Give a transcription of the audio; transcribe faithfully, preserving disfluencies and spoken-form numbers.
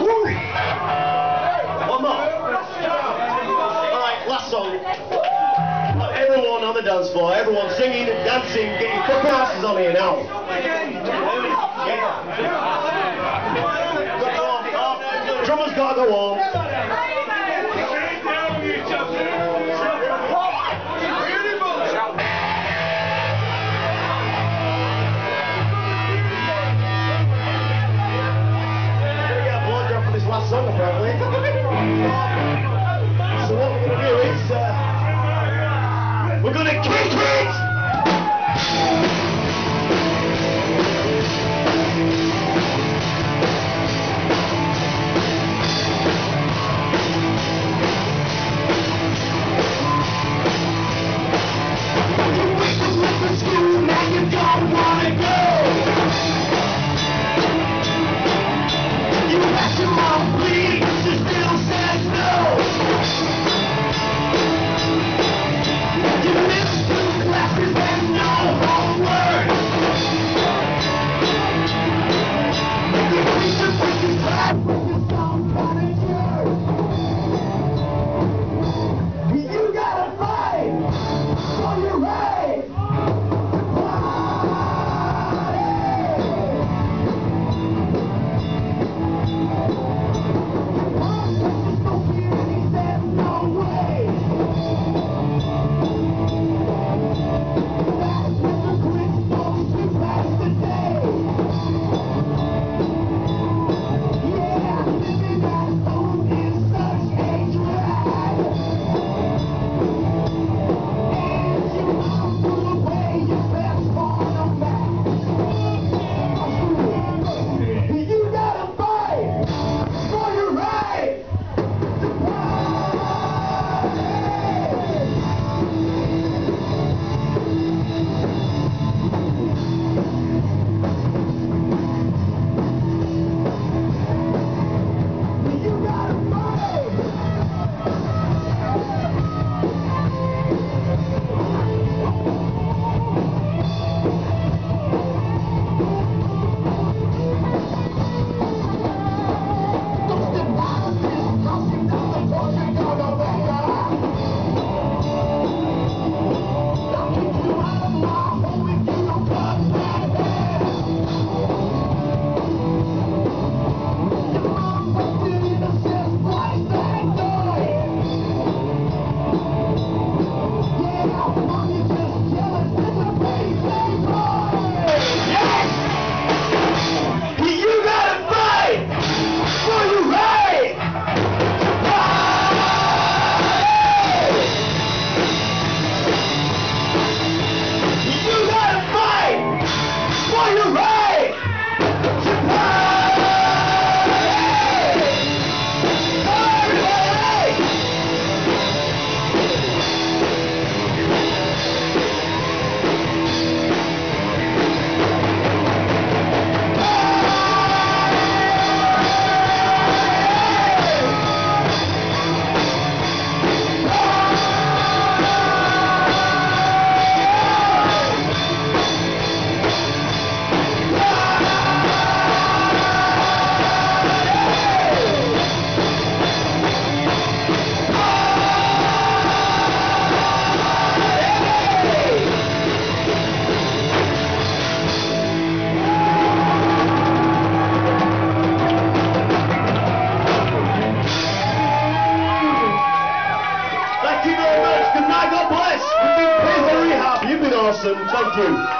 One more. Alright, last song. Everyone on the dance floor, everyone singing, dancing, get your fucking asses on here now. Yeah. Drummer's gotta go home. Last song apparently. So what we're going to do is uh, we're going to kick it! You wake up with the school, now you don't want to go. You ask your mom, please, she still says no. You missed two classes and no homework. You teacher thinks it's bad when you sound kind of jerk. You gotta fight for your right to Thank you very much. Good night. God bless. You've been very happy. You've been awesome. Thank you.